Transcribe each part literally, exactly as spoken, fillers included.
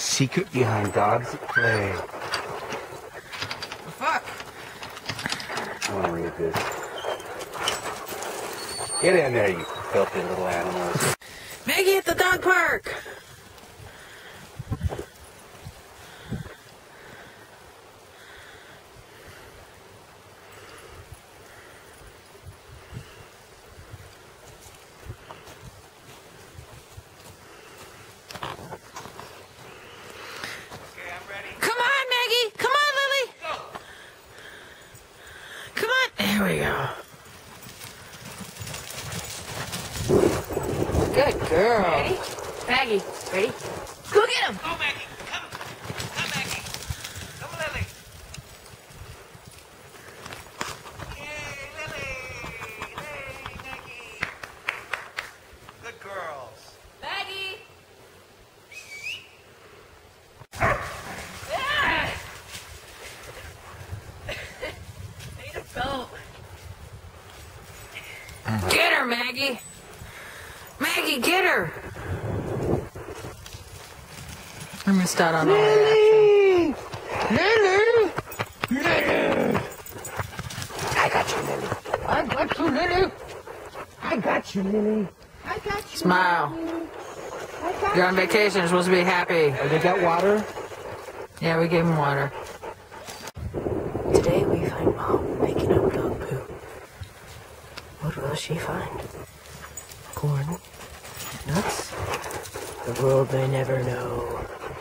Secret behind dogs that play. The fuck? I want to read this. Get in there, you filthy little animals. Maggie at the dog park! There we go. Good girl. Ready? Maggie, ready? Go get him! Go, Maggie. Come. Come, Maggie. Come, Lily. Yay, Lily. Hey, Maggie. Good girls. Maggie! Need a belt. Get her, Maggie. Maggie, get her. I missed out on all that action. Lily! Lily! I got you, Lily. I got you, Lily. I got you, Lily. I got you. Smile. You're on vacation. You're supposed to be happy. Oh, they got water? Yeah, we gave him water. Today we find Mom picking up dog poop. What will she find? Corn? Nuts? The world may never know.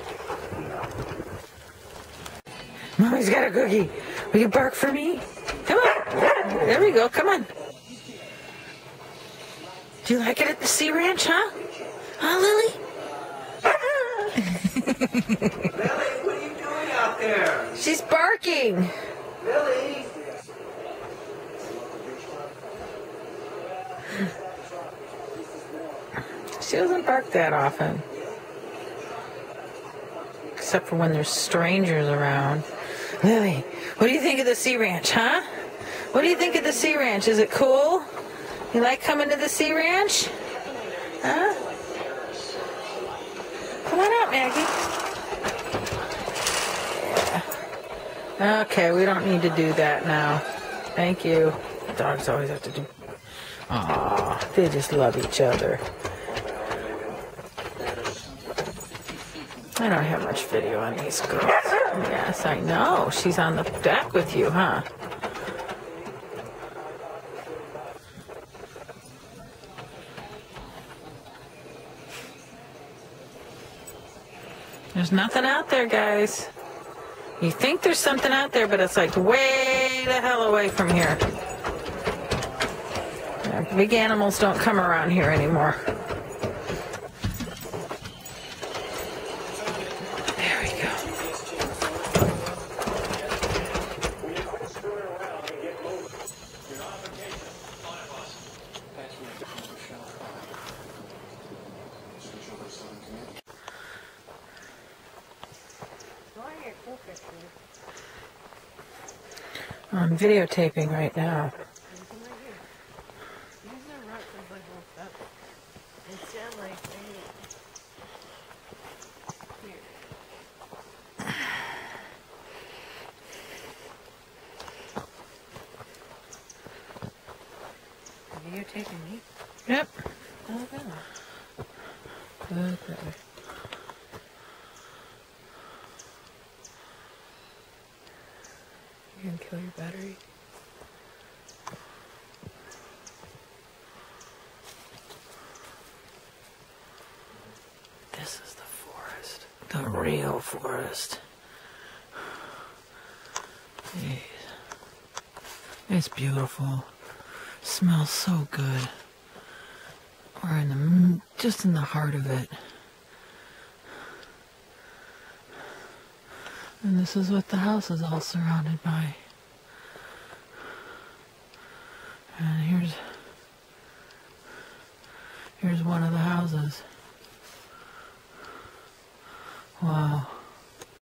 Mommy's got a cookie. Will you bark for me? Come on. There we go. Come on. Do you like it at the Sea Ranch, huh? Huh, Lily? Lily, what are you doing out there? She's barking. Lily! She doesn't bark that often. Except for when there's strangers around. Lily, what do you think of the Sea Ranch, huh? What do you think of the Sea Ranch? Is it cool? You like coming to the Sea Ranch? Huh? Come on out, Maggie. Yeah. Okay, we don't need to do that now. Thank you. Dogs always have to do... Aw, they just love each other. I don't have much video on these girls. Yes, I know. She's on the deck with you, huh? There's nothing out there, guys. You think there's something out there, but it's like way the hell away from here. Yeah, big animals don't come around here anymore. There we go. I'm videotaping right now. Videotaping me? Yep. Oh, good. Okay. You gonna kill your battery? This is the forest. The real forest. Jeez. It's beautiful. Smells so good. We're in the, just in the heart of it. And this is what the house is all surrounded by. And here's, here's one of the houses. Wow.